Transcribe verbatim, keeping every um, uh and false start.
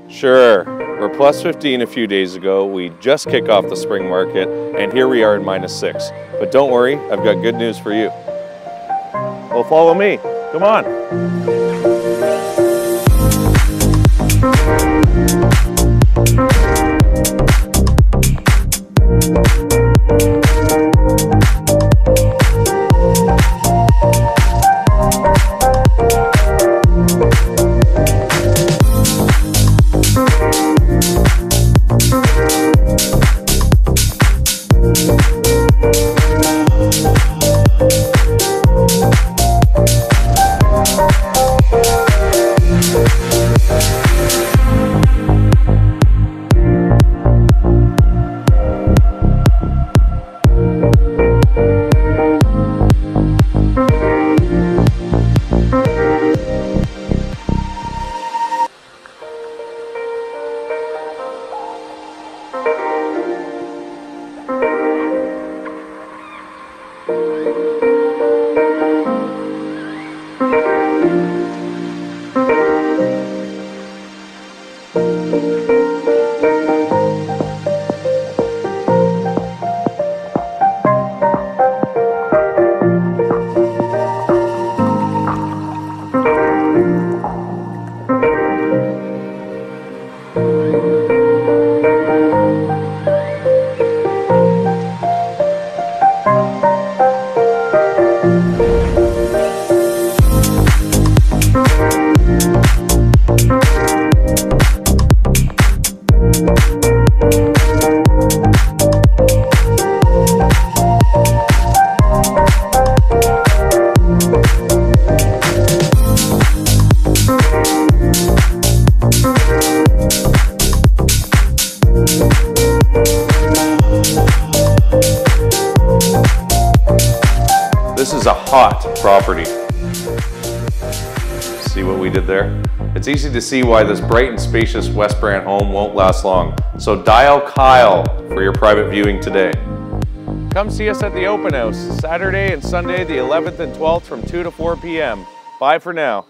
Sure. We're plus fifteen a few days ago. We just kicked off the spring market, and here we are at minus six. But don't worry, I've got good news for you. Well, follow me. Come on. This is a hot property. See what we did there? It's easy to see why this bright and spacious West Brant home won't last long. So dial Kyle for your private viewing today. Come see us at the open house, Saturday and Sunday the eleventh and twelfth from two to four p m Bye for now.